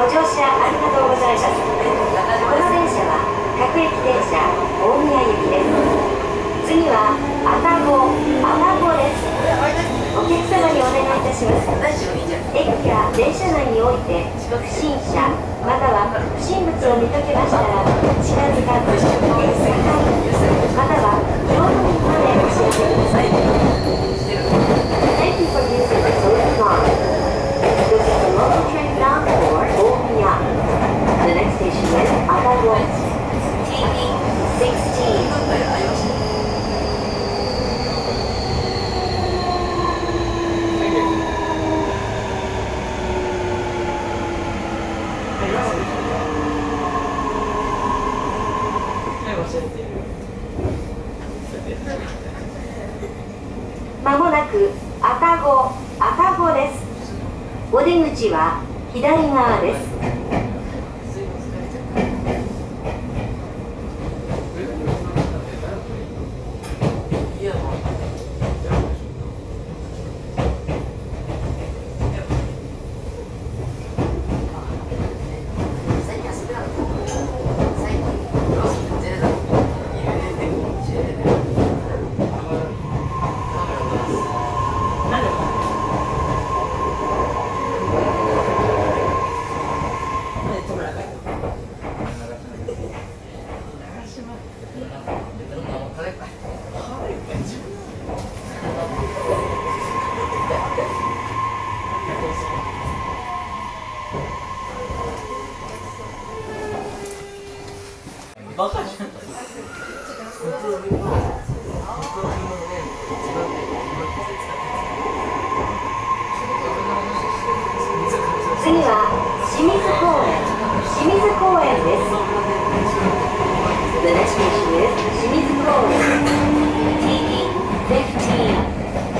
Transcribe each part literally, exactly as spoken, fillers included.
ご乗車ありがとうございます。この電車は各駅電車大宮行きです。次は愛宕愛宕です。お客様にお願いいたします。駅や電車内において不審者または不審物を見かけましたら近づかず、駅係または乗務員までお知らせください。Thank you for using the Solar Line. This is the local train bound for Omiya. The next station is Atago. T B sixteen. まもなく愛宕愛宕です。お出口は左側です。 バカじゃん。 次は清水公園清水公園です。The next station is 清水公園 T B fifteen.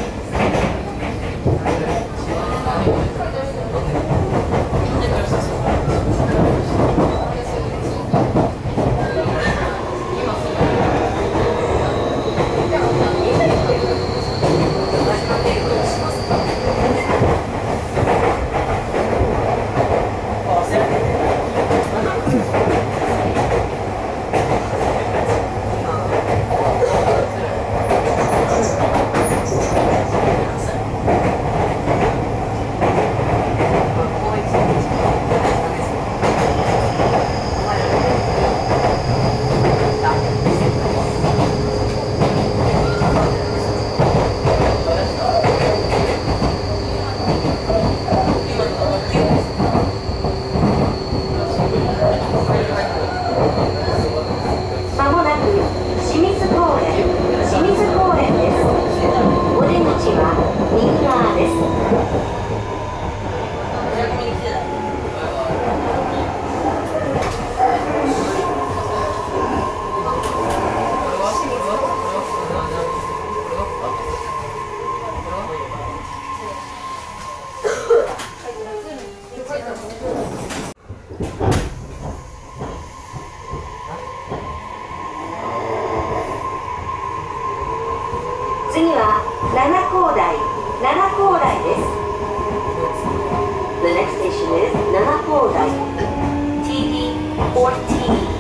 次は七高台七高台です。The next station is 七高台 T B fourteen.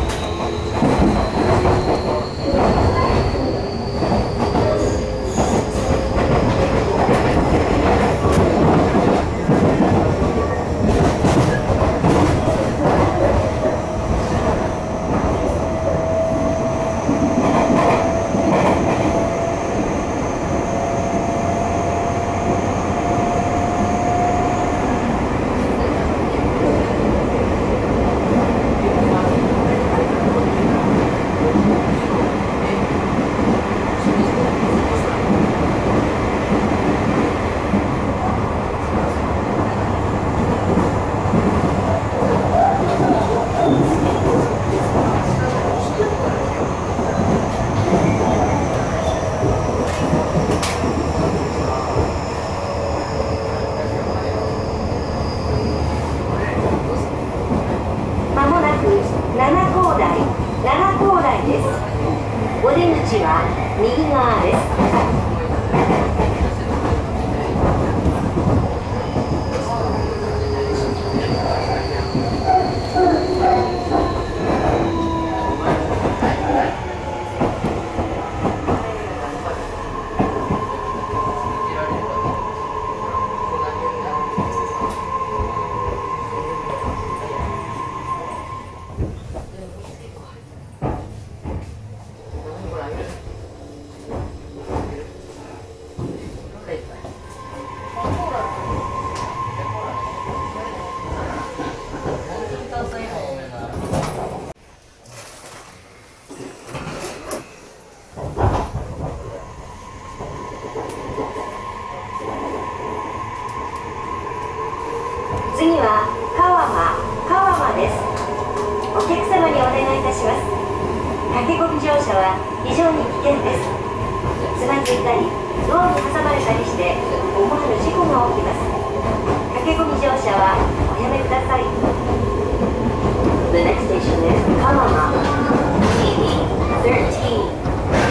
お出口は右側です。 次は川間川間です。お客様にお願いいたします。駆け込み乗車は非常に危険です。つまずいたりドアに挟まれたりして思わぬ事故が起きます。駆け込み乗車はおやめください。 The next station is Kawama T D thirteen.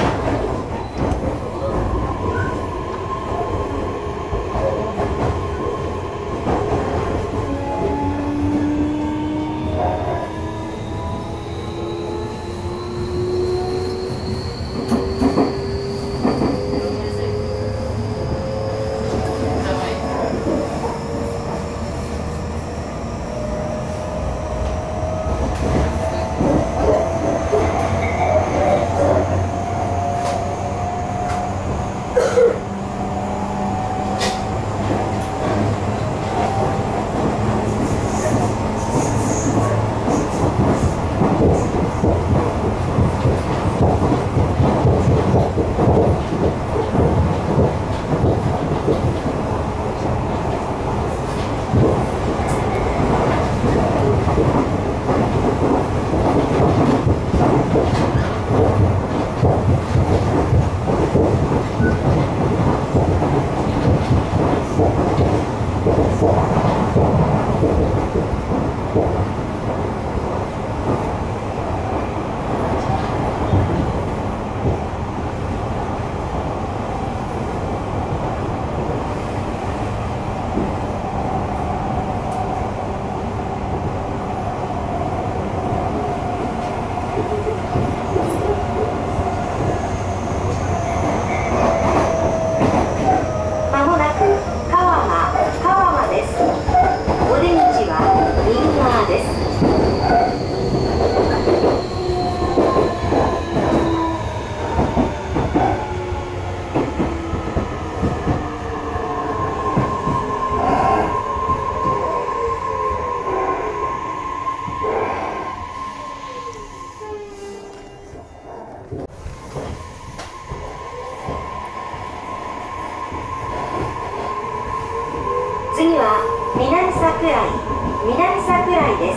次は南桜井南桜井です。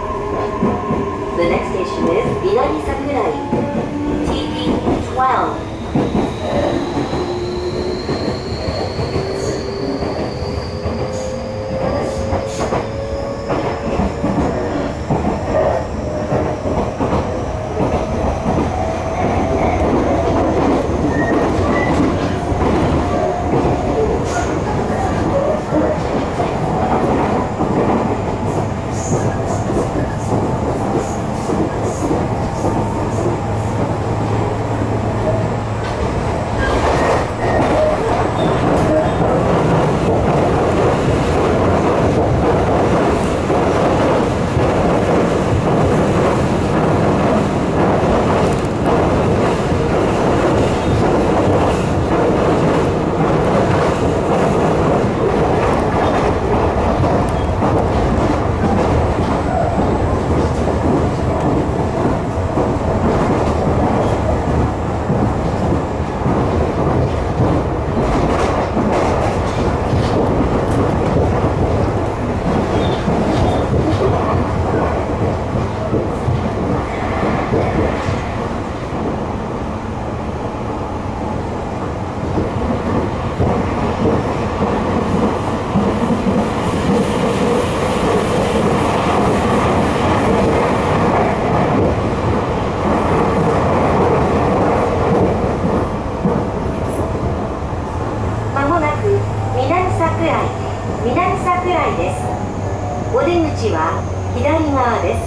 The next station is 南桜井 T D twelve. 南桜井です。お出口は左側です。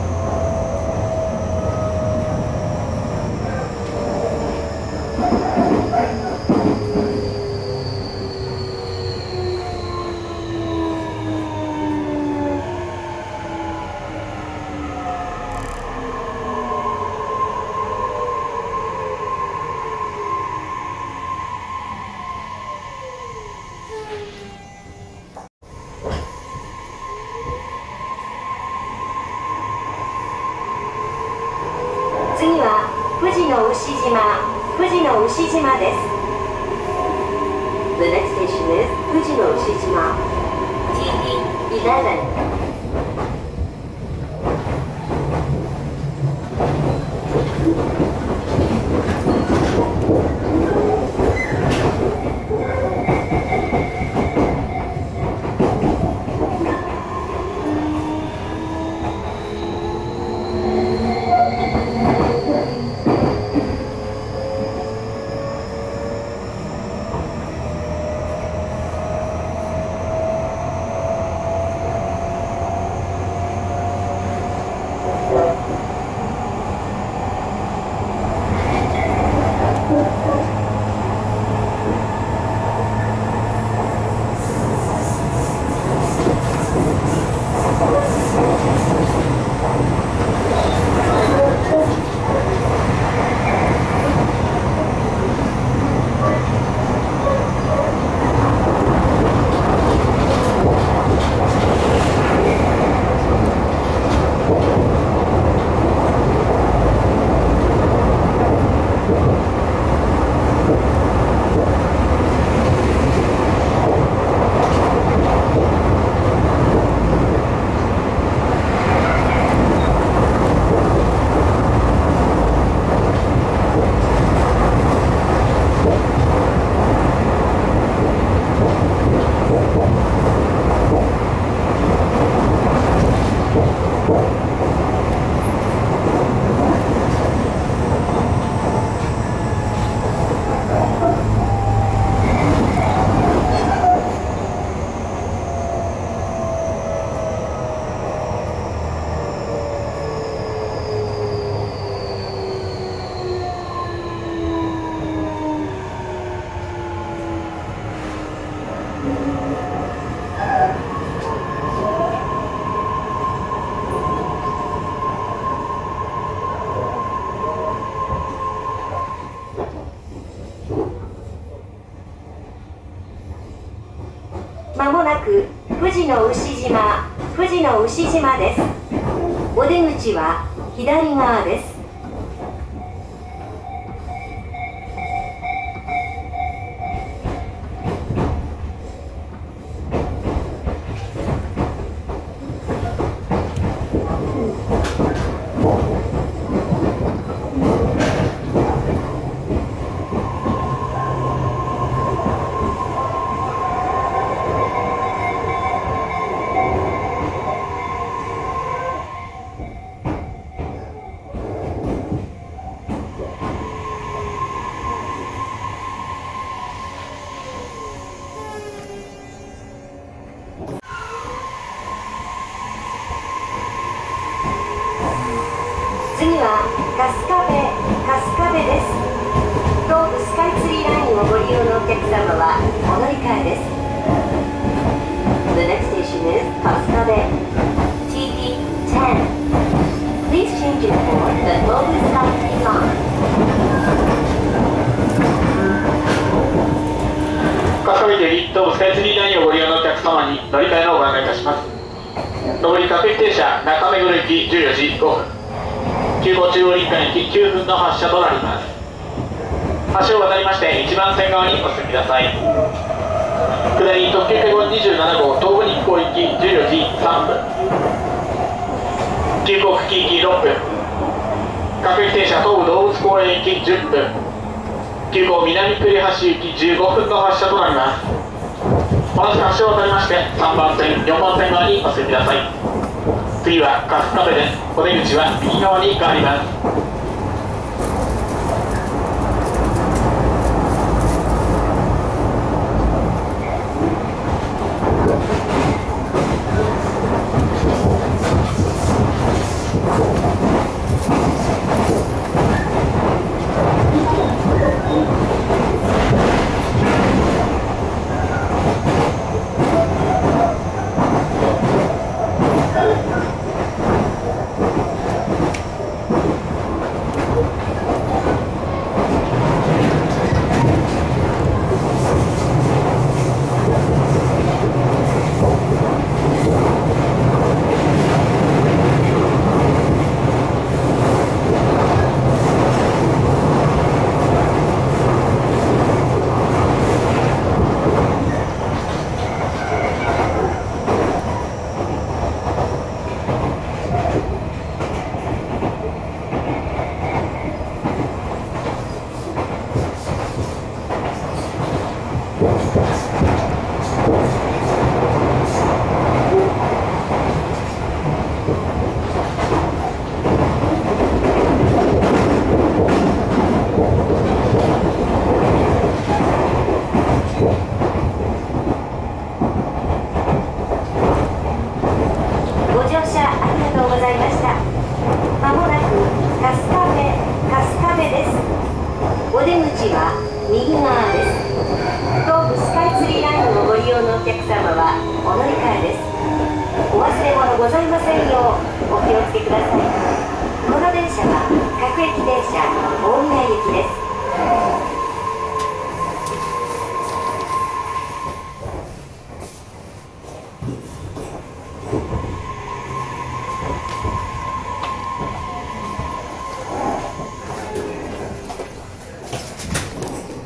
次は富士の牛島富士の牛島です。 The next station is 富士の牛島 T D eleven. まもなく富士の牛島、富士の牛島です。お出口は左側です。次は春日部、春日部です。東武スカイツリーラインをご利用のお客様はお乗り換えです。The next station is 春日部 ティーティーテン Please change it for the Global Skytree line. 春日部より東武スカイツリーラインをご利用のお客様に乗り換えのご案内いたします。上り各駅停車中目黒駅じゅうよじごふん、急行中央林間駅きゅうふんの発車となります。橋を渡りましていちばん線側にお進みください。下り特急けごにじゅうななごう東武日光行きじゅうよじさんぷん、急行久喜行きろっぷん、各駅停車東武動物公園行きじゅっぷん、急行南栗橋行きじゅうごふんの発車となります。同じく橋を渡りましてさんばん線、よんばん線側にお進みください。次は春日部です。お出口は右側に変わります。 ご乗車ありがとうございました。まもなく春日部、春日部です。お出口は右側です。東武スカイツリーラインをご利用のお客様はお乗り換えです。お忘れ物ございませんようお気をつけください。この電車は各駅停車大宮行きです。